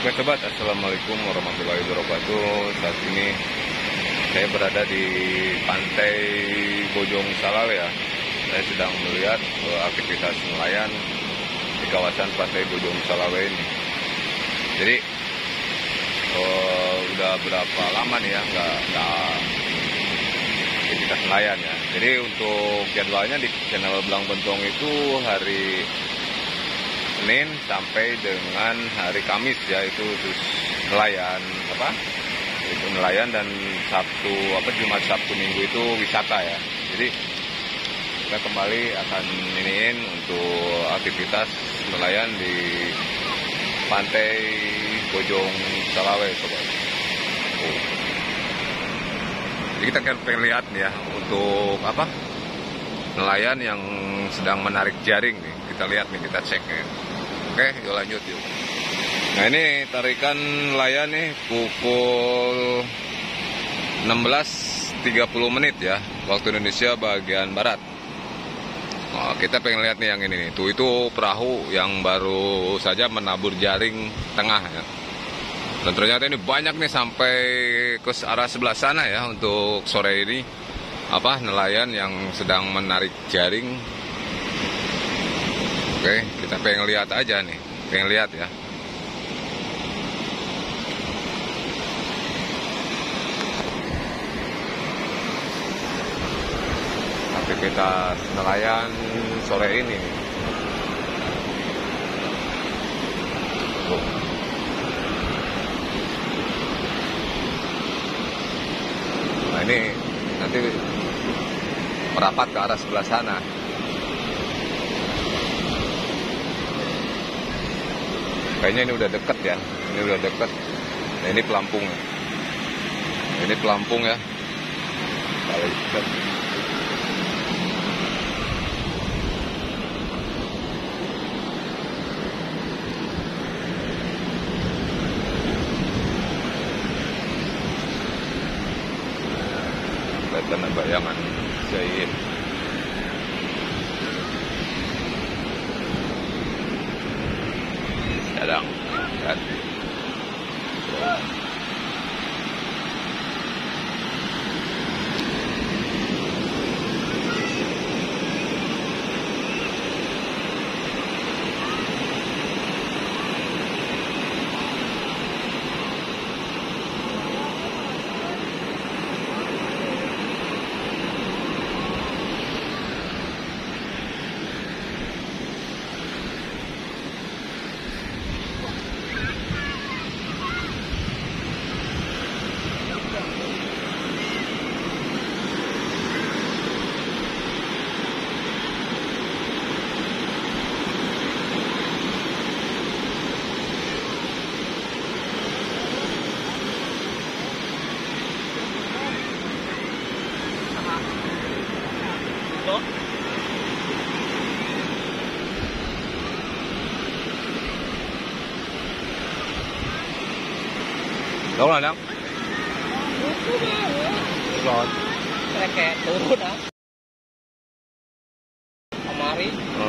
Oke sobat, assalamualaikum warahmatullahi wabarakatuh. Saat ini saya berada di pantai Bojong Salawe ya. Saya sedang melihat aktivitas nelayan di kawasan pantai Bojong Salawe ini. Jadi udah berapa lama nih ya nggak aktivitas nelayan ya. Jadi untuk jadwalnya di channel Belang Bentong itu hari Senin sampai dengan hari Kamis ya, itu terus nelayan itu nelayan, dan Jumat Sabtu Minggu itu wisata ya. Jadi kita kembali akan iniin untuk aktivitas nelayan di pantai Bojong Salawe sobat. Jadi kita pengen lihat nih ya untuk nelayan yang sedang menarik jaring nih. Kita lihat nih, kita cek nih. Oke, yuk lanjut yuk. Nah ini tarikan nelayan nih pukul 16.30 ya, waktu Indonesia bagian barat. Nah, kita pengen lihat nih yang ini nih. Tuh itu perahu yang baru saja menabur jaring tengah ya. Dan ternyata ini banyak nih sampai ke arah sebelah sana ya untuk sore ini nelayan yang sedang menarik jaring. Oke, kita pengen lihat aja nih, pengen lihat ya. Aktivitas nelayan sore ini nih. Nah ini nanti merapat ke arah sebelah sana. Kayaknya ini udah deket ya, ini udah deket. Nah, ini pelampung, ini pelampung ya. Kalau deket. Kelihatan bayangan Zain. Sedang kan. Đâu rồi đâu? Rồi. Kayak turun Kemari.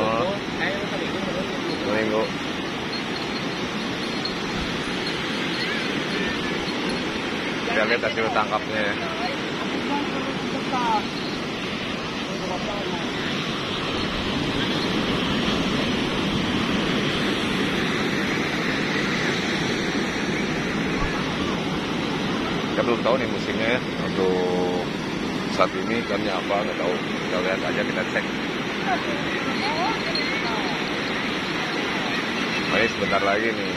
Minggu. Kita lihat hasil tangkapnya ya. Kita belum tahu nih musimnya ya, untuk saat ini ikannya apa, nggak tahu. Kita lihat aja, kita cek. Nah, ini sebentar lagi nih.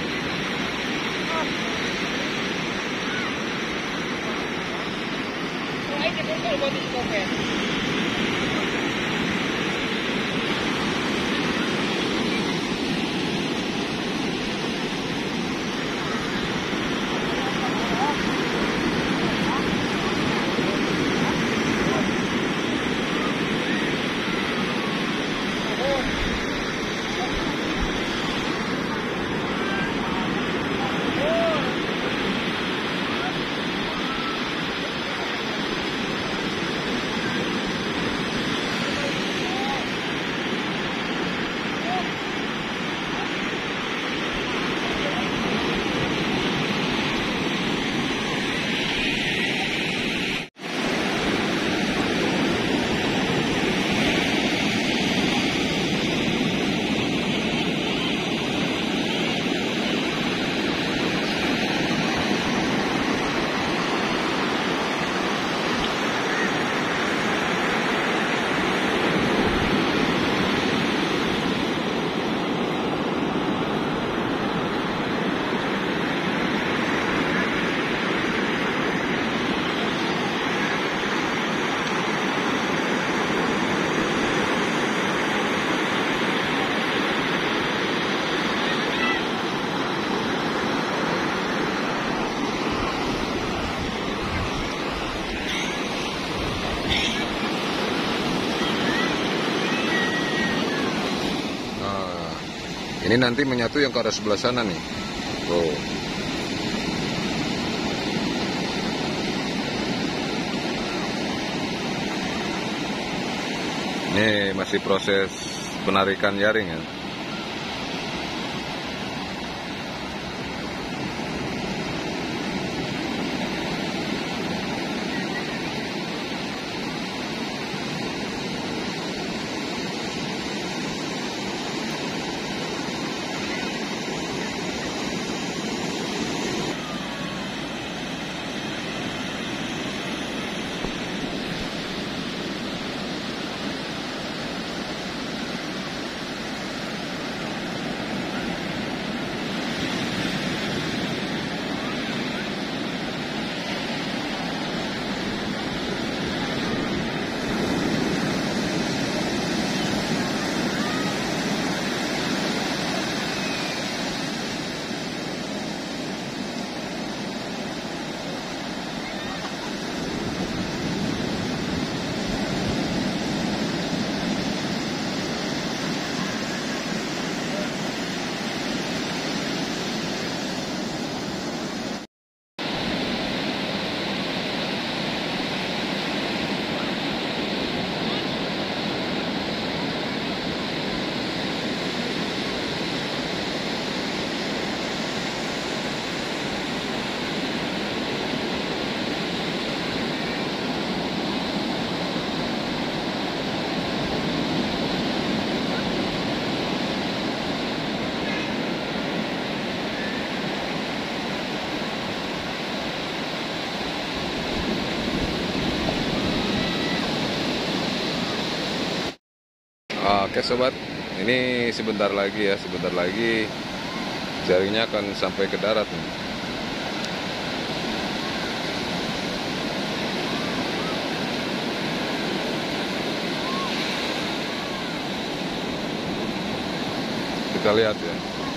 Ini nanti menyatu yang ke arah sebelah sana nih. Tuh. Ini masih proses penarikan jaring ya. Oke sobat, ini sebentar lagi jaringnya akan sampai ke darat nih. Kita lihat ya.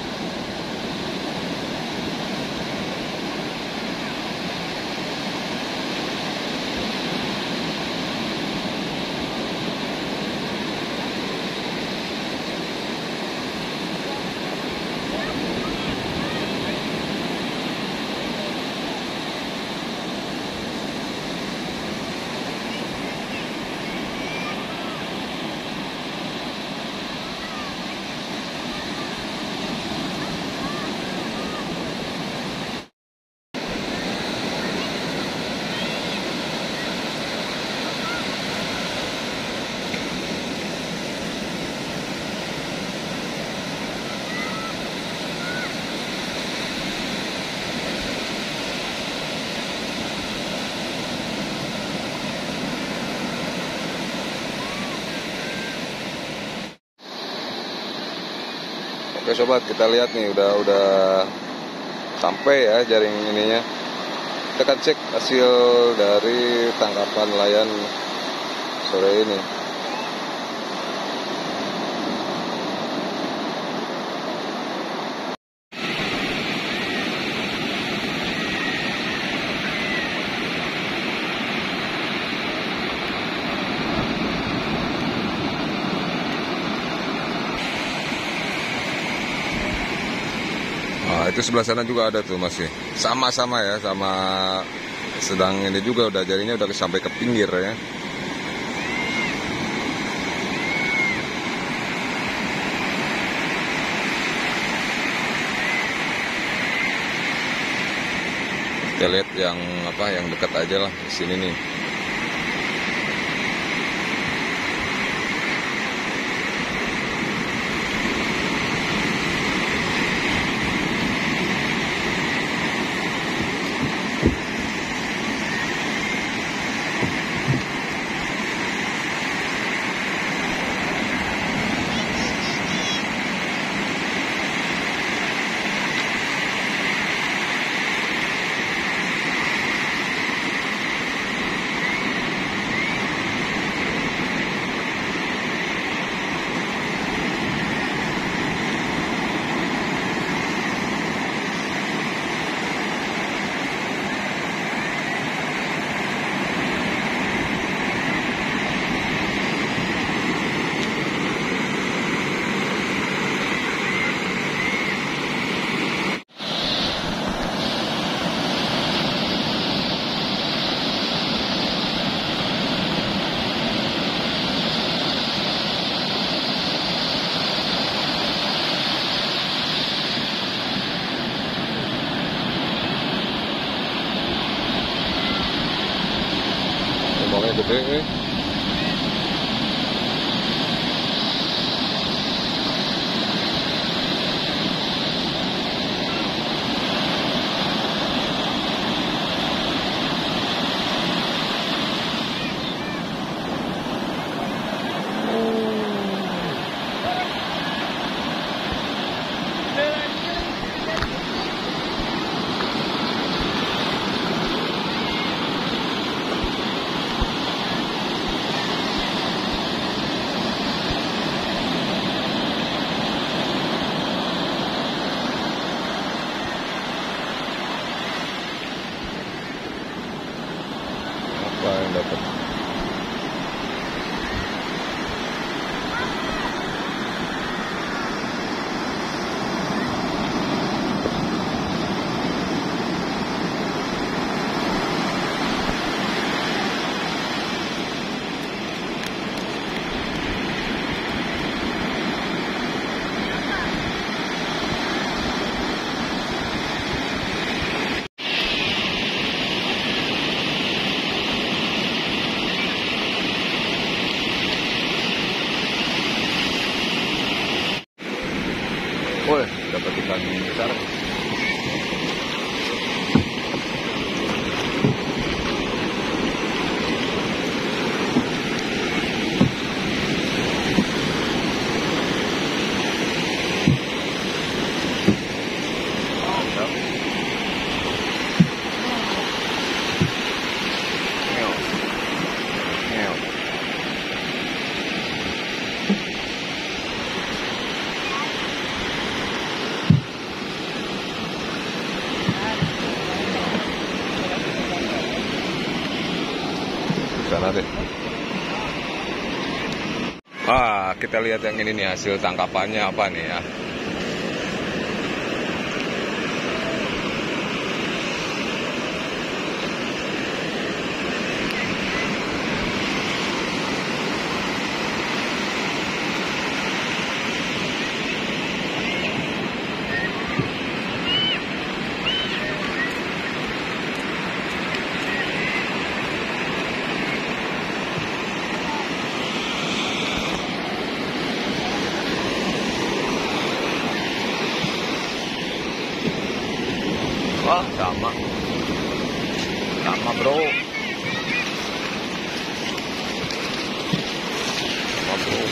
Oke sobat, kita lihat nih udah sampai ya jaring ininya. Kita akan cek hasil dari tangkapan nelayan sore ini. Nah, itu sebelah sana juga ada tuh masih sama-sama ya, sama sedang ini juga udah jaringnya udah sampai ke pinggir ya. Kita lihat yang dekat aja lah di sini nih. gede. Apa yang dapat? Woi, dapat ikan besar. Mantap. Ngeok. Ngeok. Sana deh. Kita lihat yang ini nih, hasil tangkapannya apa nih ya. Wah, sama bro, sama bro.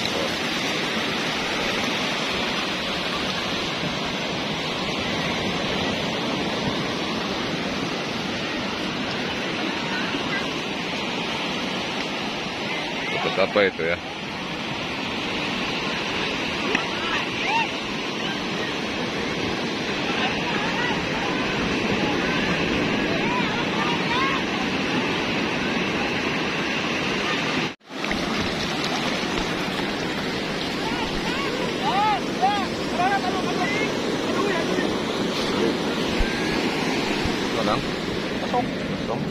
Dapat apa itu ya? Kosong. Kosong.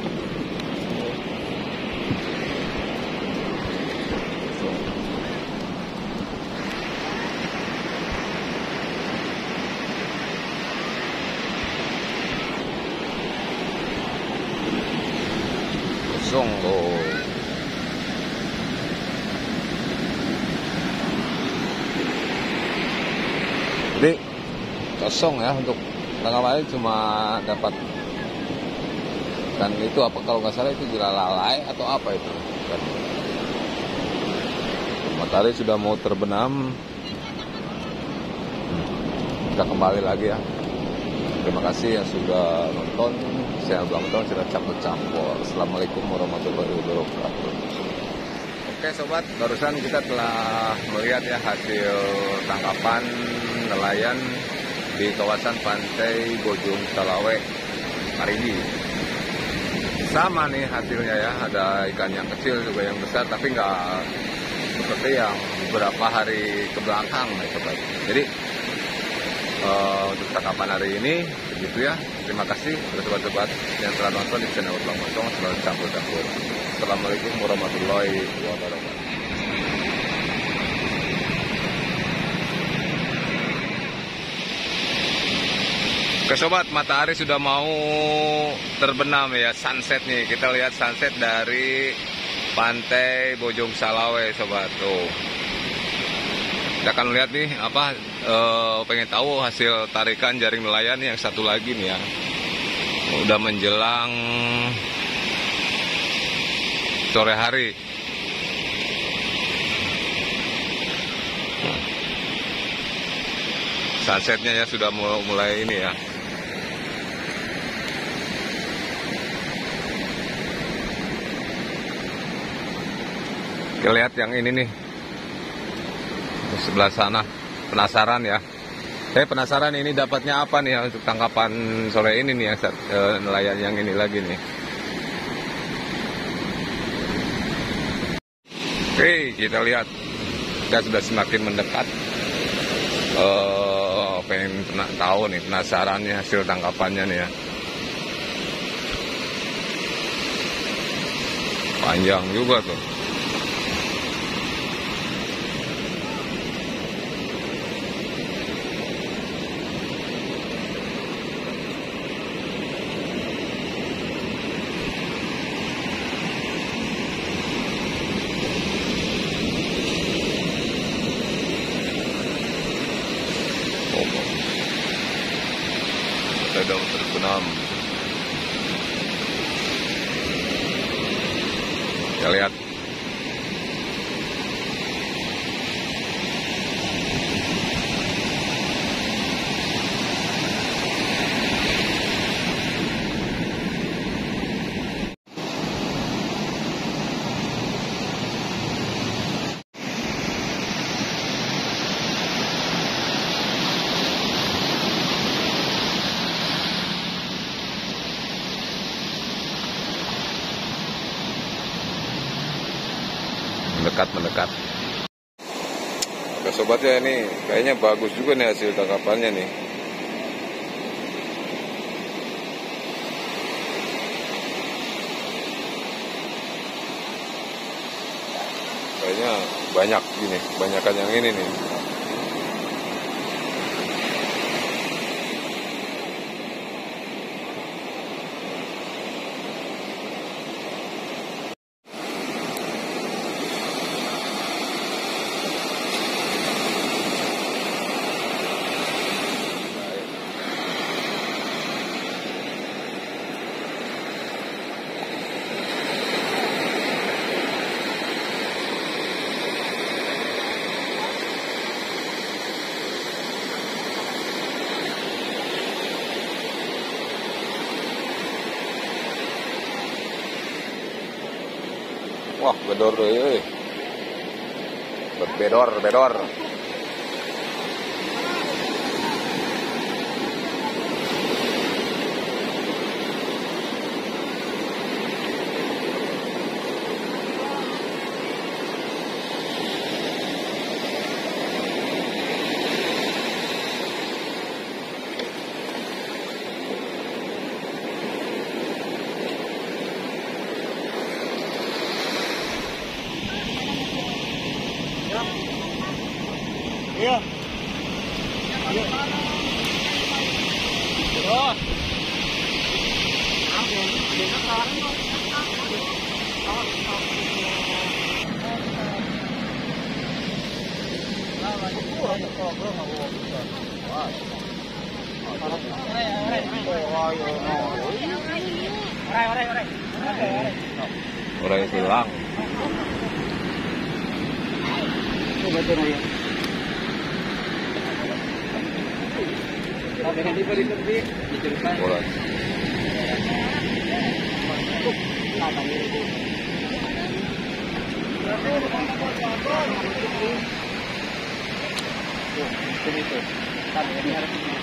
Kosong loh. Jadi kosong ya, untuk tangkapan cuma dapat. Dan itu apa, kalau nggak salah itu lalai atau apa itu kan. Matahari sudah mau terbenam. Kita kembali lagi ya. Terima kasih yang sudah nonton. Saya belum nonton, sudah campur-campur. Assalamualaikum warahmatullahi wabarakatuh. Oke sobat, barusan kita telah melihat ya hasil tangkapan nelayan di kawasan pantai Bojong Talawe hari ini. Sama nih hasilnya ya, ada ikan yang kecil juga yang besar, tapi nggak seperti yang beberapa hari ke belakang nih sobat. Jadi untuk tangkapan hari ini begitu ya. Terima kasih kepada sobat-sobat yang telah nonton di channel Bang Motong. Selalu campur-campur. Assalamualaikum warahmatullahi wabarakatuh. Oke sobat, matahari sudah mau terbenam ya, sunset nih. Kita lihat sunset dari Pantai Bojong Salawe, sobat. Tuh. Kita akan lihat nih apa pengen tahu hasil tarikan jaring nelayan yang satu lagi nih ya. Udah menjelang sore hari. Sunsetnya ya sudah mulai ini ya. Kita lihat yang ini nih di sebelah sana. Penasaran ya. Saya penasaran ini dapatnya apa nih ya untuk tangkapan sore ini nih ya, nelayan yang ini lagi nih. Oke, kita lihat kita sudah semakin mendekat. Pengen tahu nih, penasarannya hasil tangkapannya nih ya. Panjang juga tuh. Sedang terbenam. Kita lihat. Mendekat. Oke sobat ya, ini kayaknya bagus juga nih hasil tangkapannya nih. Kayaknya banyak gini, kebanyakan yang ini nih. Wah, bedor euy. Bedor. Iya. Terus. Orang hilang. Bola. Itu.